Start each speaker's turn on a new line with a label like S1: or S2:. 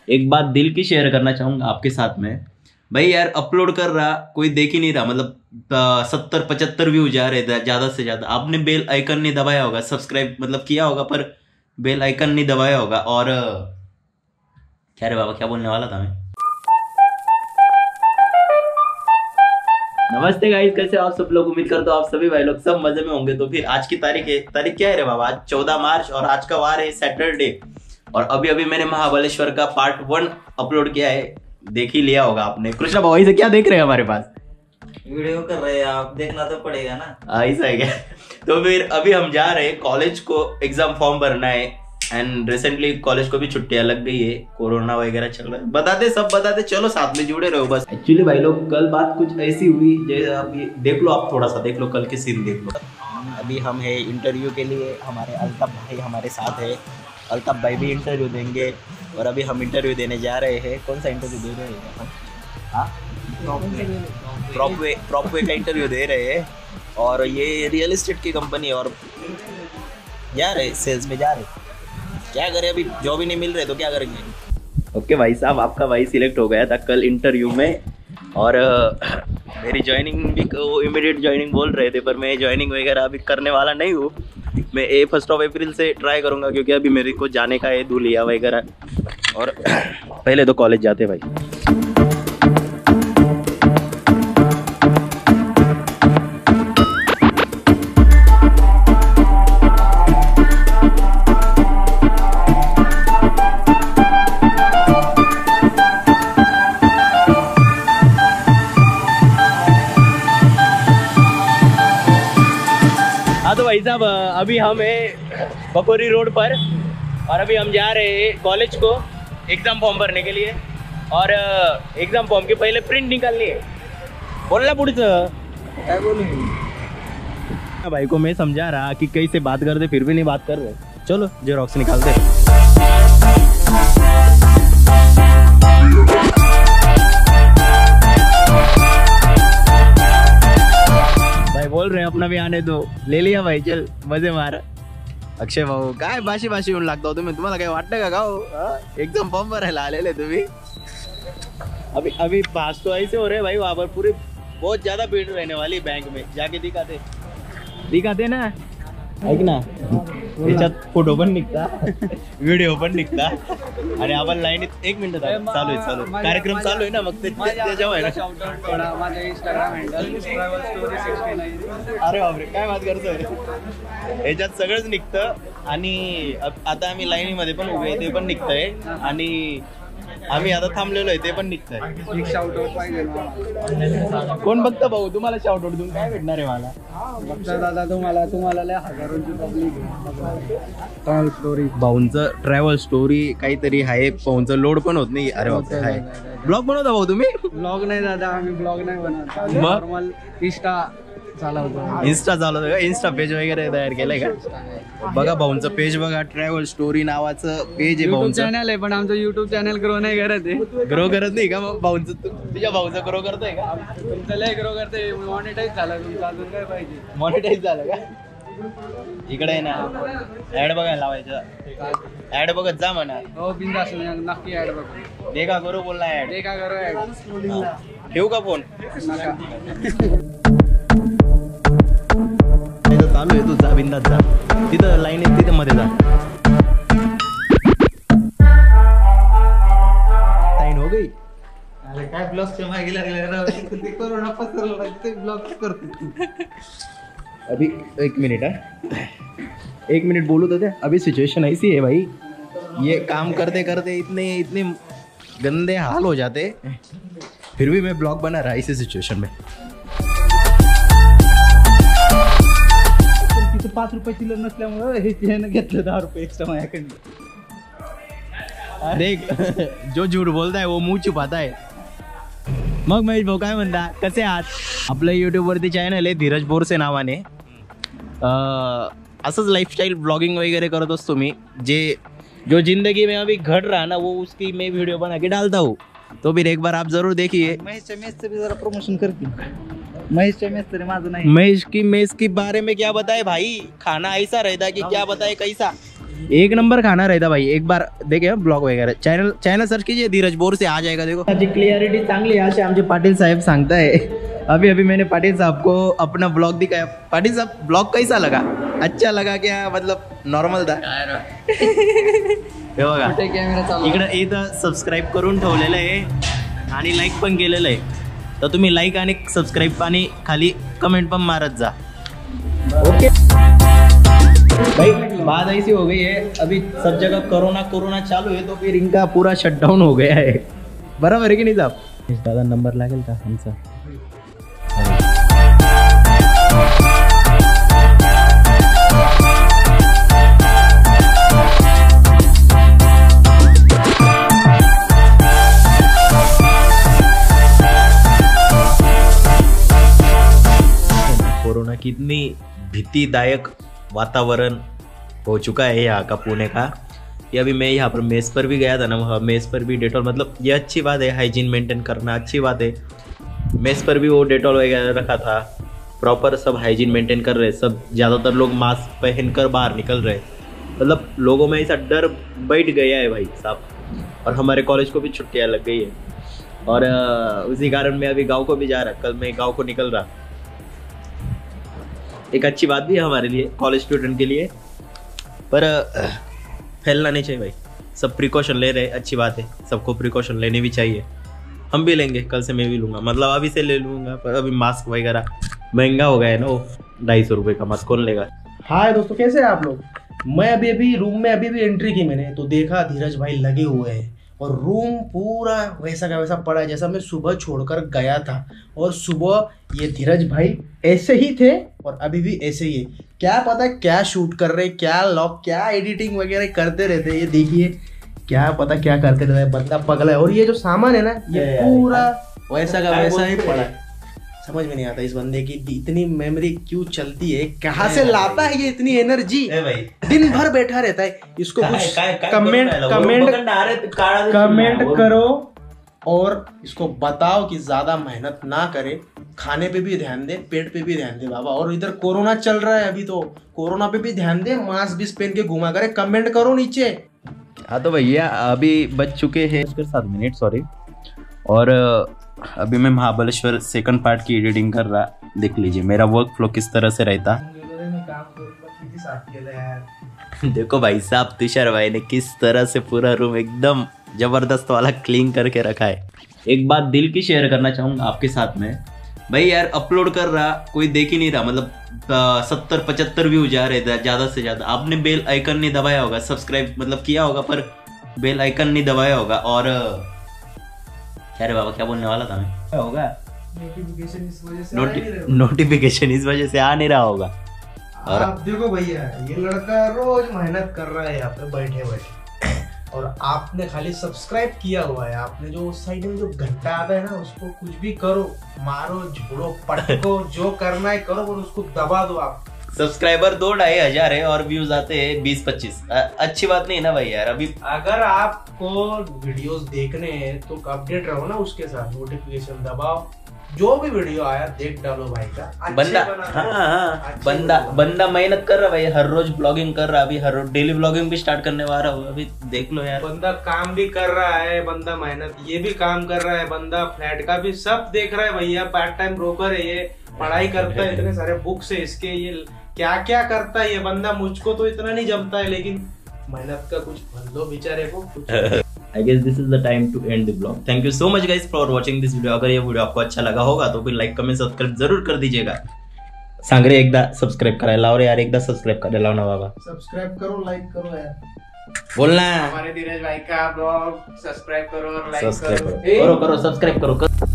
S1: एक बात दिल की शेयर करना चाहूंगा आपके साथ में भाई। यार अपलोड कर रहा, कोई देख ही नहीं रहा, मतलब 70-75 व्यू जा रहे थे ज्यादा से ज्यादा। आपने बेल आइकन नहीं दबाया होगा, सब्सक्राइब मतलब किया होगा पर बेल आइकन नहीं दबाया होगा। और क्या रे बाबा, क्या बोलने वाला था मैं? नमस्ते गाइस, कैसे आप सब लोग? उम्मीद करता हूँ आप सभी भाई लोग सब मजे में होंगे। तो फिर आज की तारीख क्या है रे बाबा? आज 14 मार्च और आज का वार है सैटरडे। और अभी अभी मैंने महाबलेश्वर का पार्ट 1 अपलोड किया है, देख ही लिया होगा आपने। कृष्णा भाई से क्या देख रहे हैं? हमारे पास
S2: वीडियो कर रहे हैं, आप देखना तो पड़ेगा ना।
S1: ऐसा है क्या? तो फिर अभी हम जा रहे हैं कॉलेज को, एग्जाम फॉर्म भरना है। एंड रिसेंटली कॉलेज को भी छुट्टियां लग गई है, कोरोना वगैरह चल रहा है। बताते चलो, साथ में जुड़े रहो बस। एक्चुअली भाई लोग कल बात कुछ ऐसी हुई, जैसे अभी देख लो, आप थोड़ा सा देख लो, कल के सीन देख लो।
S2: अभी हम है इंटरव्यू के लिए, हमारे अल्ताफ भाई हमारे साथ है। अल्ताफ भाई भी इंटरव्यू देंगे और अभी हम इंटरव्यू देने जा रहे हैं। कौन सा इंटरव्यू दे रहे हैं हम? हाँ, प्रॉपवे का इंटरव्यू दे रहे हैं। और ये रियल एस्टेट की कंपनी, और जा रहे सेल्स में जा रहे। क्या करें, अभी जॉब ही नहीं मिल रहे तो क्या करेंगे।
S1: ओके भाई साहब, आपका भाई सिलेक्ट हो गया था कल इंटरव्यू में। और मेरी ज्वाइनिंग भी, वो इमीडिएट ज्वाइनिंग बोल रहे थे, पर मैं ज्वाइनिंग वगैरह अभी करने वाला नहीं हूँ। मैं 1 अप्रैल से ट्राई करूँगा, क्योंकि अभी मेरे को जाने का है धुलिया वगैरह। और पहले तो कॉलेज जाते भाई। तो भाई साहब, अभी हम है पकोरी रोड पर और अभी हम जा रहे हैं कॉलेज को एग्ज़ाम फॉर्म भरने के लिए। और एग्ज़ाम फॉर्म के पहले प्रिंट निकालनी है। बोलना पुढचं क्या बोलूं? भाई को मैं समझा रहा कि कैसे बात करते, फिर भी नहीं बात कर रहे। चलो जेरॉक्स निकालते। बोल रहे हैं अपना भी आने दो, ले लिया भाई, चल मजे मार। अक्षय भाऊ काय बाशी येऊन लागतो तुम्ही? तुम्हाला काय वाटतं का गाव? एकदम फॉर्म भरायला आलेले तुम्ही। अभी पास तो ऐसे हो रहे भाई, वहाँ पर पूरी बहुत ज्यादा भीड़ रहने वाली बैंक में। जाके दिखाते ना, ऐक ना, त्याच्यात फोटो पण निघता, व्हिडिओ पण निघता आणि आपण लाईनीत 1 मिनिट चालू आहे कार्यक्रम चालू आहे ना, मग त्याच्यावर आहे ना।
S3: माझं इंस्टाग्राम हँडल ट्रॅव्हल स्टोरी 69।
S1: अरे बापरे, काय बात करतोय? याच्यात सगळंच निघतं। आणि आता आम्ही लाईनीमध्ये पण उभे आहे, ते पण निघतंय। आणि आम्ही आता थांबलेलो आहे, ते पण निघतंय।
S3: एक शाउट आउट पाहिजे मला।
S1: कोण बघतं भाऊ? तुम्हाला शाउट आउट देऊन काय भेटणार आहे मला?
S3: बघता दादा, तुम्हाला लय हजारोंची पब्लिक ट्रॅव्हल स्टोरी।
S1: भाऊंचं ट्रॅव्हल स्टोरी काहीतरी आहे, भाऊंचं लोड पण होत नाही। अरे बापरे, आहे ब्लॉग बनवता भाऊ तुम्ही?
S3: ब्लॉग नाही दादा, आम्ही ब्लॉग नाही बनवत,
S1: मग?
S3: नॉर्मल इंस्टा चालवतो।
S1: इंस्टा चालवतो का? इंस्टा पेज वगैरे तयार केलंय का? बघा भाऊंचं पेज बघा, ट्रॅव्हल स्टोरी नावाचं पेज आहे भाऊंचं।
S3: चॅनल आहे, पण आमचं युट्यूब चॅनल ग्रो नाही करत आहे।
S1: ग्रो करत नाही का मग भाऊंचं? तुझ्या भाऊचं ग्रो करतोय का?
S3: तुमचं लय ग्रो करते, मॉनिटाईज झालं तुमचं, अजून काय पाहिजे?
S1: मॉनिटाईज झालं का? इकडे आहे ना, ऍड बघायला लावायचं, ऍड बघत जा म्हणा।
S3: हो बिंदास, नक्की ऍड बघ।
S1: देखा करू बोलला ऍड,
S3: देखा करो ऍड।
S1: ठेवू का फोन?
S3: नका।
S1: चालू आहे, तू जा बिंदास जा, तिथं लाईन आहे, तिथं मध्ये जा। लाईन हो गई।
S3: अरे काय ब्लॉगच्या मागे लागले, ते कोरोना पसरला, ते ब्लॉग करतो।
S1: अभी 1 मिनट है, 1 मिनट बोलू तो। अभी सिचुएशन ऐसी है भाई, ये काम करते करते इतने गंदे हाल हो जाते, फिर भी मैं ब्लॉग बना रहा इसी सिचुएशन में।
S3: 5 रुपये चिल्लर नसल्यामुळे हे घेतलं 10 रुपये एक्स्ट्रा माझ्याकडे।
S1: देख, जो झूठ बोलता है वो मुंह छुपाता है। मग महेश भाऊ काय म्हणता, कसे आहात? आपलं यूट्यूब वरती चॅनल आहे धीरज बोरसे नावाने। असंच लाइफस्टाइल ब्लॉगिंग वगैरह करत असतो मी। जो जिंदगी में अभी घट रहा ना, वो उसकी मैं वीडियो बना के डालता हूँ, तो फिर एक बार आप जरूर देखिए।
S3: महेशच्या मेसचं भी जरा प्रमोशन करतील। महेशच्या मेस तरी माझं नाही।
S1: महेश की मेस के बारे में क्या बताए भाई, खाना ऐसा रहता कि क्या बताए कैसा। एक नंबर खाना रहता भाई, एक बार देखे ब्लॉग वगैरह चॅनल सर्च कीजिए धीरज बोर से आ जाएगा. देखो माझी क्लियरिटी चांगली आहे असे आमचे पाटील साहेब सांगताय. अभी मैंने पाटिल साहब को अपना ब्लॉग दिखाया. पाटिल साहब ब्लॉग कैसा लगा? अच्छा लगा क्या मतलब नॉर्मल था? हे बघा इकडं इथं सबस्क्राईब करून ठेवलेलं आहे आणि लाईक पण केलेलं आहे. तर तुम्ही लाईक आणि सबस्क्राईब आणि खाली कमेंट पण मारत जा. ओके भाई, बात ऐसी हो गई है अभी सब जगह कोरोना चालू है तो फिर इनका पूरा शटडाउन हो गया है. बराबर है की नहीं साहब? दादा नंबर लागेल का आमचा? कोरोना कितनी भीतिदायक वातावरण हो चुका है यहाँ का पुणे का. कि अभी मैं यहाँ पर मेस पर भी गया था ना, वहाँ मेस पर भी डेटॉल, मतलब ये अच्छी बात है, हाइजीन मेंटेन करना अच्छी बात है. मेस पर भी वो डेटॉल वगैरह रखा था, प्रॉपर सब हाइजीन मेंटेन कर रहे. सब ज़्यादातर लोग मास्क पहनकर बाहर निकल रहे, मतलब लोगों में ऐसा डर बैठ गया है भाई साहब. और हमारे कॉलेज को भी छुट्टियाँ लग गई है और उसी कारण मैं अभी गाँव को भी जा रहा. कल मैं गाँव को निकल रहा. एक अच्छी बात भी है हमारे लिए, कॉलेज स्टूडेंट के लिए, पर फैलना नहीं चाहिए भाई. सब प्रिकॉशन ले रहे, अच्छी बात है, सबको प्रिकॉशन लेने भी चाहिए. हम भी लेंगे, कल से मैं भी लूँगा, मतलब अभी से ले लूँगा. पर अभी मास्क वगैरह महंगा हो गया है ना, वो 250 रुपये का मास्क कौन लेगा.
S4: हाय दोस्तों, कैसे हैं आप लोग? मैं अभी रूम में अभी एंट्री की मैंने तो देखा धीरज भाई लगे हुए हैं और रूम पूरा वैसा का वैसा पड़ा है जैसा मैं सुबह छोड़कर गया था. और सुबह ये धीरज भाई ऐसे ही थे और अभी भी ऐसे ही है. क्या पता क्या शूट कर रहे, क्या लॉक, क्या एडिटिंग वगैरह करते रहते हैं. ये देखिए क्या पता क्या करते रहते हैं, बंदा पगला है. और ये जो सामान है ना ये पूरा वैसा का वैसा ही पड़ा है. समझ में नहीं आता इस बंदे की इतनी मेमोरी क्यों चलती है, कहाँ से लाता है ये इतनी एनर्जी. दिन भर बैठा रहता है. इसको कुछ कमेंट करो और इसको बताओ कि ज्यादा मेहनत ना करे, खाने पे भी ध्यान दे, पेट पे भी ध्यान दे बाबा. और इधर कोरोना चल रहा है अभी तो कोरोना पे भी ध्यान दे, मास्क भी पहन के घुमा करे. कमेंट करो नीचे.
S1: हाँ तो भैया अभी बज चुके हैं 7 मिनट सॉरी. और अभी मैं महाबलेश्वर सेकंड पार्ट की एडिटिंग कर रहा. देख लीजिए मेरा वर्क फ्लो किस तरह से रहता. देखो भाई साहब तुषार भाई ने किस तरह से पूरा रूम एकदम जबरदस्त वाला क्लीन करके रखा है. एक बात दिल की शेयर करना चाहूंगा आपके साथ में भाई. यार अपलोड कर रहा कोई देख ही नहीं रहा, मतलब 70-75 व्यू जा रहे थे ज्यादा से ज्यादा. आपने बेल आइकन नहीं दबाया होगा, सब्सक्राइब मतलब किया होगा पर बेल आइकन नहीं दबाया होगा. और क्या रे बाबा क्या बोलने वाला था मैं, क्या होगा नोटिफिकेशन इस वजह से आ नहीं रहा होगा.
S4: और आप देखो भैया ये लड़का रोज मेहनत कर रहा है यहाँ पे बैठे बैठे और आपने खाली सब्सक्राइब किया हुआ है. आपने जो उस साइड में जो घंटा आता है ना उसको कुछ भी करो, मारो झोड़ो पटको, जो करना है करो और उसको दबा दो. आप
S1: सब्सक्राइबर 2-2.5 हजार है और व्यूज आते हैं 20-25. अच्छी बात नहीं है ना भाई यार. अभी
S4: अगर आपको वीडियोस देखने हैं तो अपडेट रहो ना उसके साथ, नोटिफिकेशन दबाओ, जो भी वीडियो आया देख डालो भाई का.
S1: बंदा हाँ बंदा मेहनत कर रहा भाई, हर रोज ब्लॉगिंग कर रहा. अभी हर रोज डेली ब्लॉगिंग भी स्टार्ट करने वाला हूँ. अभी देख लो यार,
S4: बंदा काम भी कर रहा है, बंदा मेहनत ये भी काम कर रहा है, बंदा फ्लैट का भी सब देख रहा है भैया. पार्ट टाइम ब्रोकर है ये, पढ़ाई करता है, इतने सारे बुक्स है इसके, ये क्या क्या करता है ये बंदा. मुझको तो इतना नहीं जमता है लेकिन मेहनत का कुछ फल दो बेचारे को.
S1: I guess this is the time to end the vlog. Thank you so much guys for watching this video. अगर ये वीडियो आपको अच्छा लगा होगा तो फिर लाइक कमेंट सब्सक्राइब जरूर कर दीजिएगा. सांग रे एकदा सब्सक्राइब करायला और यार एकदा सब्सक्राइब करायला ना बाबा.
S4: सब्सक्राइब करो, लाइक करो यार.
S1: बोलना
S4: हमारे धीरज भाई का ब्लॉग सब्सक्राइब करो और लाइक
S1: करो. सब्सक्राइब करो.